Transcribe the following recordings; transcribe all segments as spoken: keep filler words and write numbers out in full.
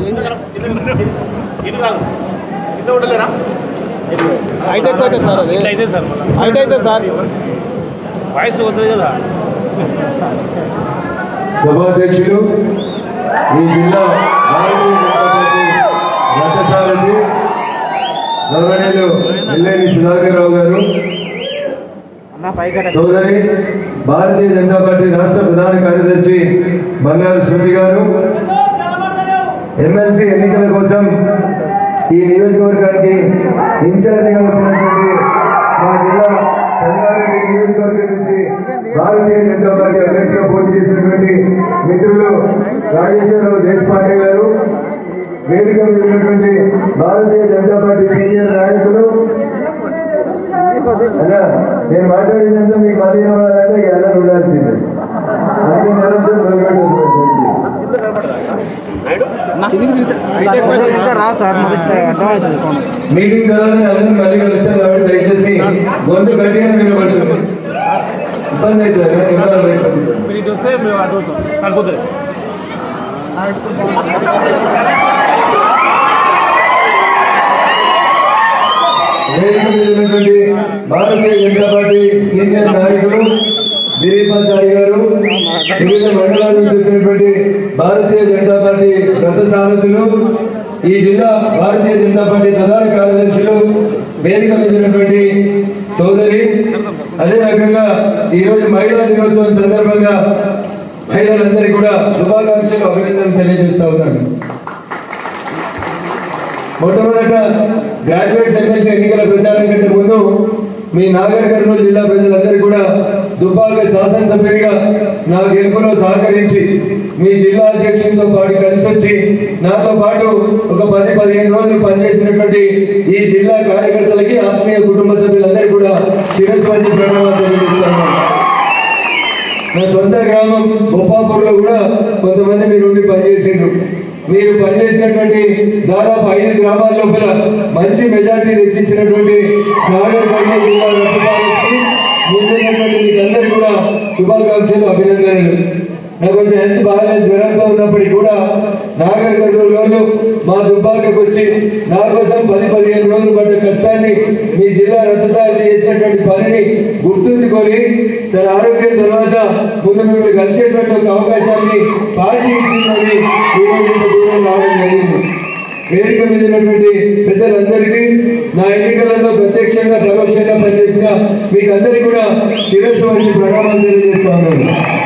Hitech అయితే sir అది అయితే సార్ హైట్ అయితే సార్ వాయిస్ అవుతుంది కదా. సభాధ్యక్షులు ఈ జిల్లా రథసారథి గౌరవనీయులు ఎల్లేని సుధాకర్ రావు గారు, సోదరి భారతీయ జనతా పార్టీ రాష్ట్ర ప్రధాన కార్యదర్శి బంగారు శృతి గారు, ఎమ్మెల్సీ ఎన్నికల కోసం ఈ నియోజకవర్గానికి ఇన్ఛార్జిగా వచ్చినటువంటి మా జిల్లా సంగారెడ్డి నియోజకవర్గం నుంచి భారతీయ జనతా పార్టీ అభ్యర్థిగా పోటీ చేసినటువంటి మిత్రులు రాజేశ్వరరావు దేశపాండే గారు, వేదిక మీద ఉన్నటువంటి భారతీయ జనతా పార్టీ సీనియర్ నాయకులు. అన్నా నేను మాట్లాడిందంతా మీకు మళ్ళీ ఇవ్వాలంటే ఇక అన్న ఉండాల్సిందే. అందుకే నరసం మొదలుపెట్టదు. మీటింగ్ తర్వాత అందరూ మళ్ళీ కలుస్తారు కాబట్టి దయచేసి గొంతు గట్టిగా వినబడుతుంది. ఇబ్బంది అవుతుంది. వేదిక మీద ఉన్నటువంటి భారతీయ జనతా పార్టీ సీనియర్ నాయకులు దిలీపాచారి గారు, వివిధ మండలాల నుంచి వచ్చినటువంటి భారతీయ జనతా పార్టీ రథసారథులు, ఈ జిల్లా భారతీయ జనతా పార్టీ ప్రధాన కార్యదర్శులు, వేదిక మీద ఉన్నటువంటి సోదరి, అదే రకంగా ఈరోజు మహిళా దినోత్సవం సందర్భంగా మహిళలందరికీ కూడా శుభాకాంక్షలు, అభినందనలు తెలియజేస్తా ఉన్నాను. మొట్టమొదట గ్రాడ్యుయేట్స్ ఎమ్మెల్సీ ఎన్నికల ప్రచారం కంటే ముందు మీ నాగర్ కర్నూలు జిల్లా ప్రజలందరూ కూడా దుబ్బాక శాసనసభ్యునిగా నా గెలుపులో సహకరించి మీ జిల్లా అధ్యక్షులతో పాటు కలిసి వచ్చి నాతో పాటు ఒక పది పదిహేను రోజులు పనిచేసినటువంటి ఈ జిల్లా కార్యకర్తలకి, ఆత్మీయ కుటుంబ సభ్యులందరూ కూడా శిరస్సు వంచి ప్రణామాలు తెలియజేస్తాను. నా సొంత గ్రామం బొప్పాపూర్లో కూడా కొంతమంది మీరు ఉండి పనిచేసిండ్రు. మీరు పనిచేసినటువంటి దాదాపు ఐదు గ్రామాల లోపల మంచి మెజార్టీ తెచ్చిచ్చినటువంటి నాగర్ కర్నూలు జిల్లా రథసారథికి ముందున్నటువంటి మీకందరూ కూడా శుభాకాంక్షలు, అభినందనలు. నాకు కొంచెం హెల్త్ బాగాలేదు, జ్వరంతో ఉన్నప్పటికీ కూడా నాగర్ కర్నూలు వాళ్ళు మా దుబ్బాకకు వచ్చి నా కోసం పది పదిహేను రోజులు పడ్డ కష్టాన్ని, మీ జిల్లా రథసారథి చేసినటువంటి పనిని గుర్తుంచుకొని చాలా ఆరోగ్యం తర్వాత ముందు మిమ్మల్ని కలిసేటువంటి ఒక అవకాశాన్ని పార్టీ ఇచ్చిందని ఈరోజు ఇంత దూరం రావడం జరిగింది. వేదిక మీద ఉన్నటువంటి పెద్దలందరికీ, నా ఎన్నికలలో ప్రత్యక్షంగా పరోక్షంగా పనిచేసిన మీకు అందరికీ కూడా శిరస్సు వంచి ప్రణామాలు తెలియజేస్తా ఉన్నాను.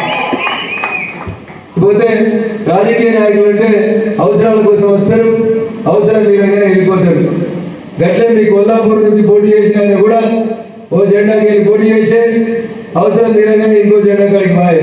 పోతే రాజకీయ నాయకులు అంటే అవసరాల కోసం వస్తారు, అవసరం తీరంగానే వెళ్ళిపోతారు. గట్లే మీ కొల్లాపూర్ నుంచి పోటీ చేసిన ఆయన కూడా ఓ జెండాకి వెళ్ళి పోటీ చేసే అవసరం తీరంగానే ఇంకో జెండా కాడికి బాయ్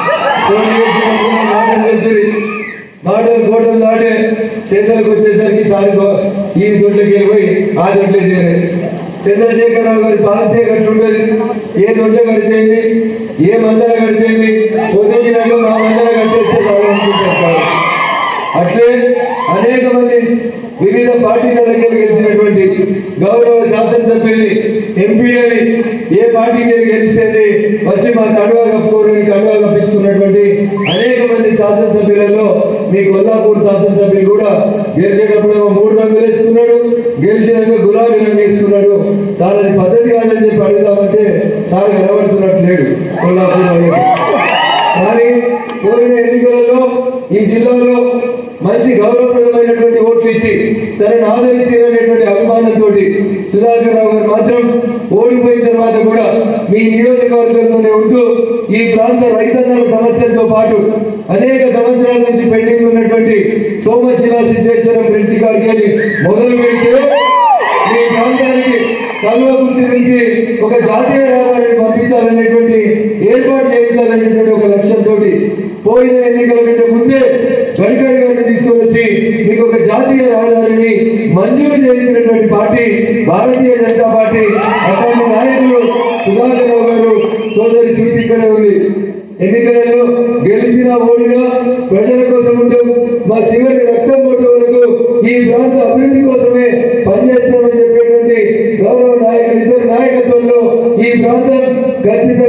మాటలు చెప్తారు. మాటలు కోటలు దాటే చేతలకు వచ్చేసరికి సారి ఈ దొడ్లకి వెళ్ళిపోయి ఆ దొడ్లే చేరే. చంద్రశేఖరరావు గారి పాలసీ కట్టుంటుంది. ఏ దొడ్ల కడితేంది, ఏ మందర కడితేంది, పొద్దుకినాక మా మందర కట్టేస్తే చాలనుకుంటారు. అట్లే అనేక మంది వివిధ పార్టీల దగ్గర గెలిచినటువంటి గౌరవ శాసనసభ్యుల్ని, ఎంపీలని ఏ పార్టీకి గెలిస్తేంది వచ్చి మా కడువా కప్పుకోరని కడువా కప్పించుకున్నటువంటి అనేక మంది శాసనసభ్యులలో మీ కొల్లాపూర్ శాసనసభ్యులు కూడా గెలిచేటప్పుడు మూడు రంగులు వేసుకున్నాడు, గెలిచినాక గులాబీ రంగు వేసుకున్నాడు. చాలా అది పద్ధతి కాదని చెప్పి అడుగుతామంటే చాలా కనబడుతున్నట్టు లేడు కొల్లాపూర్ అనేది. కానీ పోయిన ఎన్నికలలో ఈ జిల్లాలో మంచి గౌరవప్రదమైనటువంటి ఓట్లు ఇచ్చి తనను ఆదరించినటువంటి అభిమానంతో సుధాకర్ రావు గారు మాత్రం ఓడిపోయిన తర్వాత కూడా మీ నియోజకవర్గంలోనే ఉంటూ ఈ ప్రాంత రైతన్నల సమస్యలతో పాటు అనేక సంవత్సరాల నుంచి పెండింగ్ ఉన్నటువంటి సోమశిలా సిద్ధేశ్వరం బ్రిడ్జి కాడికి మొదలు పెడితే ఈ ప్రాంతానికి కల్వకుర్తి నుంచి ఒక జాతీయ రహదారిని పంపించాలనేటువంటి ఏర్పాటు చేయించాలనేటువంటి ఒక లక్ష్యంతో పోయిన ఎన్నికల కంటే ముందే గడ్కరీ గారిని తీసుకొని వచ్చి మీకు ఒక జాతీయ రహదారిని మంజూరు చేయించినటువంటి పార్టీ భారతీయ జనతా పార్టీ. అటువంటి నాయకులు సుధాకర్ రావు గారు, సోదరి శృతి ఇక్కడే ఉంది. ఎన్నికలలో గెలిచినా ఓడినా ప్రజల కోసం ఉంటాం, మా చివరి రక్తం పొట్టు వరకు ఈ ప్రాంత అభివృద్ధి కోసమే పనిచేస్తామని చెప్పేటువంటి గౌరవ నాయకులు ఇద్దరు నాయకత్వంలో ఈ ప్రాంతం ఖచ్చితంగా